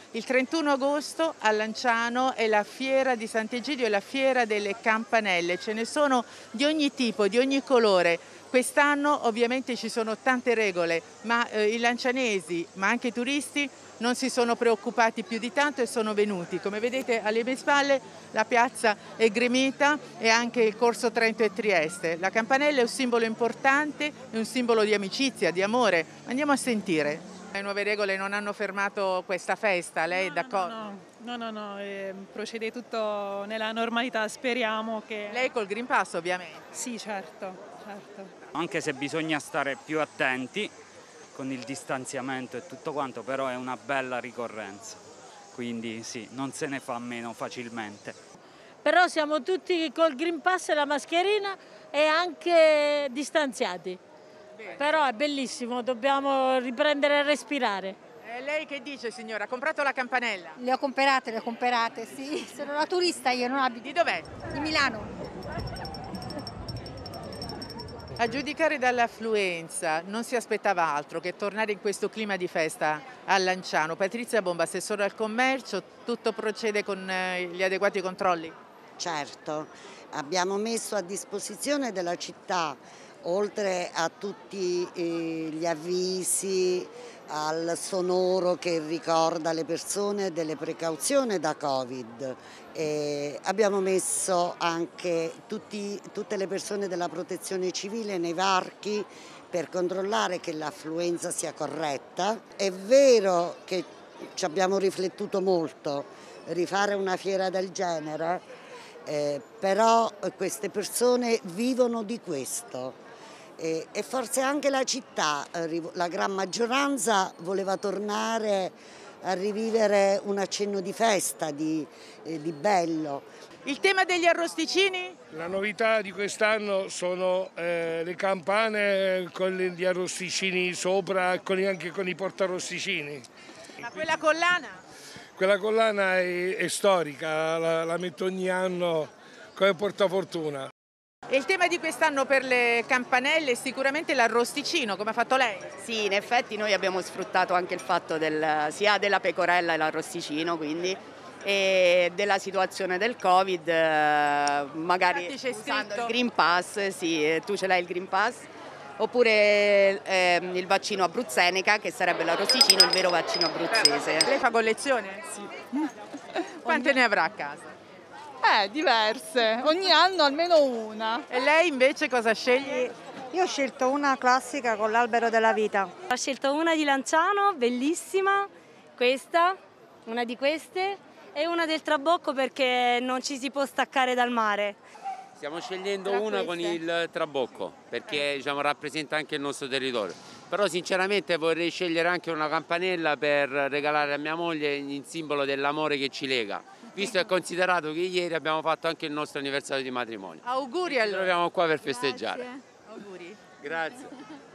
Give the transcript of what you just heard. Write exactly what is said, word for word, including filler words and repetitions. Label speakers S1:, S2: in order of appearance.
S1: Il trentuno agosto a Lanciano è la fiera di Sant'Egidio e la fiera delle campanelle. Ce ne sono di ogni tipo, di ogni colore. Quest'anno ovviamente ci sono tante regole, ma eh, i lancianesi, ma anche i turisti, non si sono preoccupati più di tanto e sono venuti. Come vedete alle mie spalle la piazza è gremita e anche il corso Trento e Trieste. La campanella è un simbolo importante, è un simbolo di amicizia, di amore. Andiamo a sentire. Le nuove regole non hanno fermato questa festa, lei
S2: No,
S1: è d'accordo?
S2: No, no, no, no, no eh, procede tutto nella normalità, speriamo che...
S1: Lei col Green Pass ovviamente.
S2: Sì, certo, certo.
S3: Anche se bisogna stare più attenti con il distanziamento e tutto quanto, però è una bella ricorrenza, quindi sì, non se ne fa a meno facilmente.
S4: Però siamo tutti col Green Pass e la mascherina e anche distanziati. Bene. Però è bellissimo, dobbiamo riprendere a respirare.
S1: E lei che dice, signora? Ha comprato la campanella?
S5: Le ho comprate, le ho comprate, sì. Sono una turista, io non abito.
S1: Di dov'è?
S5: Di Milano.
S1: A giudicare dall'affluenza non si aspettava altro che tornare in questo clima di festa a Lanciano. Patrizia Bomba, assessore al commercio, tutto procede con gli adeguati controlli?
S6: Certo, abbiamo messo a disposizione della città, oltre a tutti eh, gli avvisi, al sonoro che ricorda le persone delle precauzioni da Covid. E abbiamo messo anche tutti, tutte le persone della protezione civile nei varchi per controllare che l'affluenza sia corretta. È vero che ci abbiamo riflettuto molto, rifare una fiera del genere, eh, però queste persone vivono di questo. E forse anche la città, la gran maggioranza voleva tornare a rivivere un accenno di festa, di, eh, di bello.
S1: Il tema degli arrosticini?
S7: La novità di quest'anno sono eh, le campane con gli arrosticini sopra e con, anche con i portarosticini.
S1: Ma quella collana?
S7: Quella collana è, è storica, la, la metto ogni anno come portafortuna.
S1: E il tema di quest'anno per le campanelle è sicuramente l'arrosticino, come ha fatto lei?
S8: Sì, in effetti noi abbiamo sfruttato anche il fatto del, sia della pecorella e l'arrosticino, quindi, e della situazione del Covid, magari usando il Green Pass, sì, tu ce l'hai il Green Pass, oppure eh, il vaccino AstraZeneca, che sarebbe l'arrosticino, il vero vaccino abruzzese.
S1: Lei fa collezione? Sì. Quante ne avrà a casa?
S9: Eh, diverse, ogni anno almeno una.
S1: E lei invece cosa sceglie?
S5: Io ho scelto una classica con l'albero della vita.
S10: Ho scelto una di Lanciano, bellissima, questa, una di queste, e una del Trabocco perché non ci si può staccare dal mare.
S11: Stiamo scegliendo Tra una queste. con il Trabocco perché diciamo, rappresenta anche il nostro territorio. Però sinceramente vorrei scegliere anche una campanella per regalare a mia moglie in simbolo dell'amore che ci lega. Visto e considerato che ieri abbiamo fatto anche il nostro anniversario di matrimonio.
S1: Auguri allora.
S11: Ci troviamo qua per festeggiare.
S1: Grazie. Auguri.
S11: Grazie.